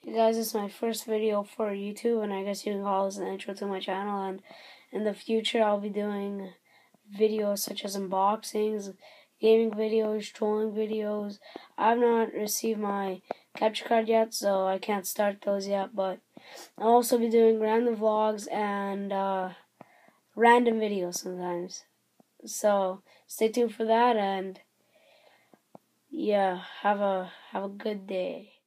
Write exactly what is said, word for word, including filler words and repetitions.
Hey guys, this is my first video for YouTube, and I guess you can call this an intro to my channel. And in the future, I'll be doing videos such as unboxings, gaming videos, trolling videos. I've not received my capture card yet, so I can't start those yet. But I'll also be doing random vlogs and uh, random videos sometimes. So stay tuned for that, and yeah, have a have a good day.